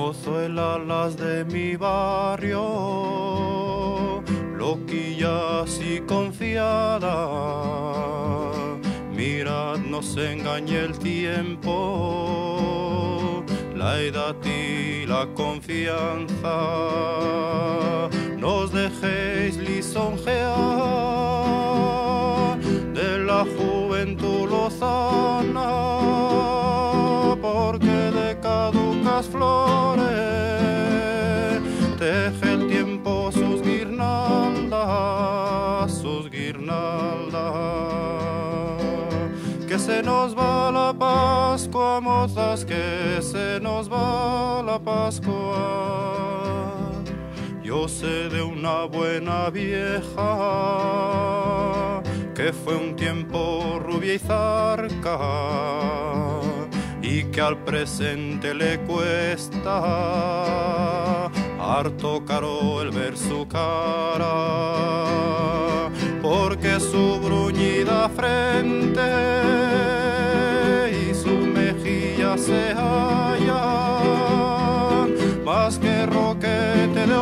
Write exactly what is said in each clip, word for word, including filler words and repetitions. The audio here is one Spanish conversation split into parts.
Mozuelas las de mi barrio, loquillas y confiadas, mirad, no se engañe el tiempo, la edad y la confianza, no os dejéis lisonjear de la juventud lozana, porque de caducas flores teje el tiempo sus guirnaldas, sus guirnaldas. Que se nos va la Pascua, mozas, que se nos va la Pascua. Yo sé de una buena vieja que fue un tiempo rubia y zarca y que al presente le cuesta harto caro el ver su cara, porque su bruñida frente y su mejilla se hallan más que roquete de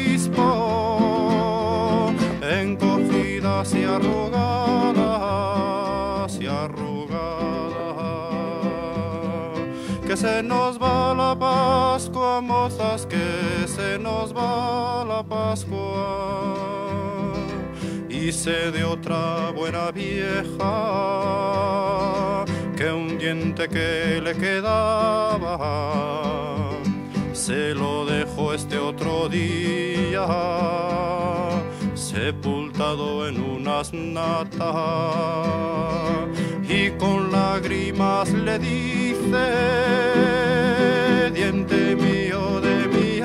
obispo, encogidas y arrugadas y arrugadas. Que se nos va la Pascua, mozas, que se nos va la Pascua. Y sé de otra buena vieja que un diente que le quedaba se lo dejó este otro día sepultado en unas natas, y con lágrimas le dice: diente mío de mi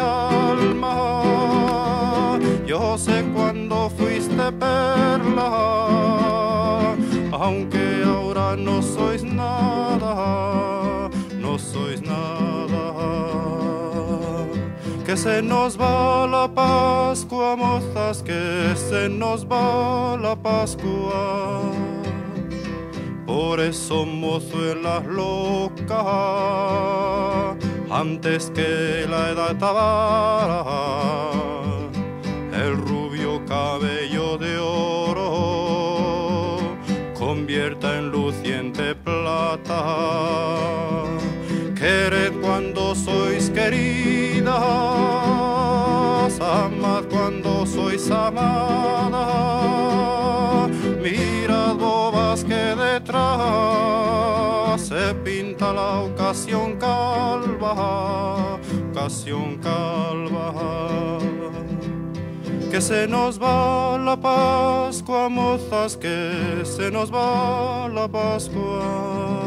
alma, yo sé cuando fuiste perla, aunque ahora no sois nada, no sois nada. Que se nos va la Pascua, mozas, que se nos va la Pascua. Por eso, mozuelas locas, antes que la edad tabara, el rubio cabello de oro convierta en luciente plata. Quered cuando sois queridas, amad cuando sois amadas. Mirad, bobas, que detrás se pinta la ocasión calva, ocasión calva. Que se nos va la Pascua, mozas, que se nos va la Pascua.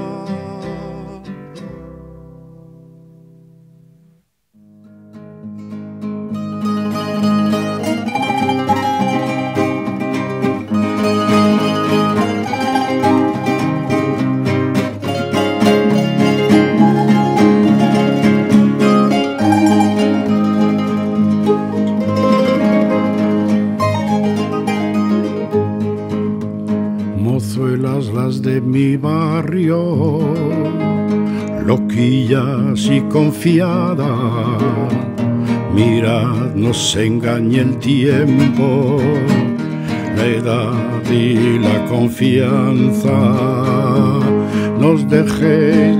Mozuelas las de mi barrio, loquillas y confiadas, mirad, no se engañe el tiempo, la edad y la confianza, nos dejéis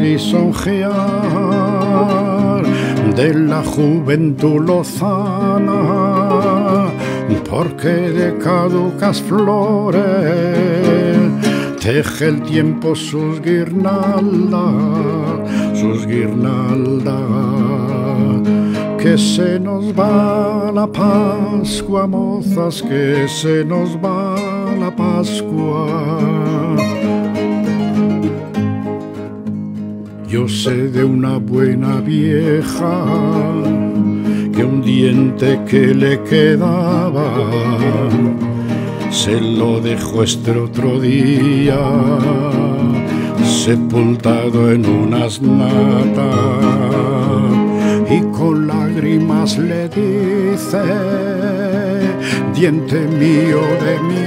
lisonjear de la juventud lozana, porque de caducas flores teje el tiempo sus guirnaldas, sus guirnaldas. Que se nos va la Pascua, mozas, que se nos va la Pascua. Yo sé de una buena vieja que un diente que le quedaba se lo dejó este otro día sepultado en unas natas, y con lágrimas le dice: diente mío de mi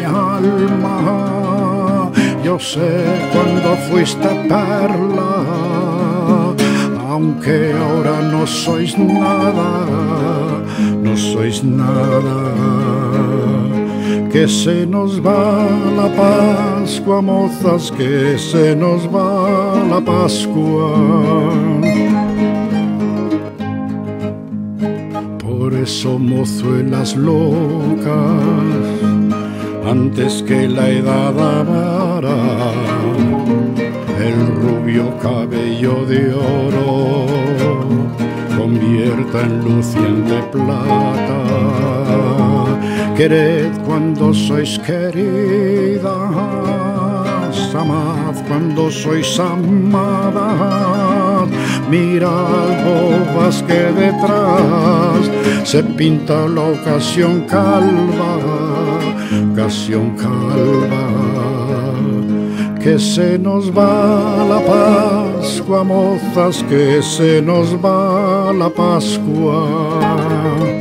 alma, yo sé cuando fuiste perla, aunque ahora no sois nada, no sois nada. Que se nos va la Pascua, mozas, que se nos va la Pascua. Por eso, mozuelas locas, antes que la edad amara el rubio cabello de oro, convierta en luciente plata. Quered cuando sois queridas, amad cuando sois amadas. Mirad, bobas, que detrás se pinta la ocasión calva, ocasión calva. Que se nos va la Pascua, mozas, que se nos va la Pascua.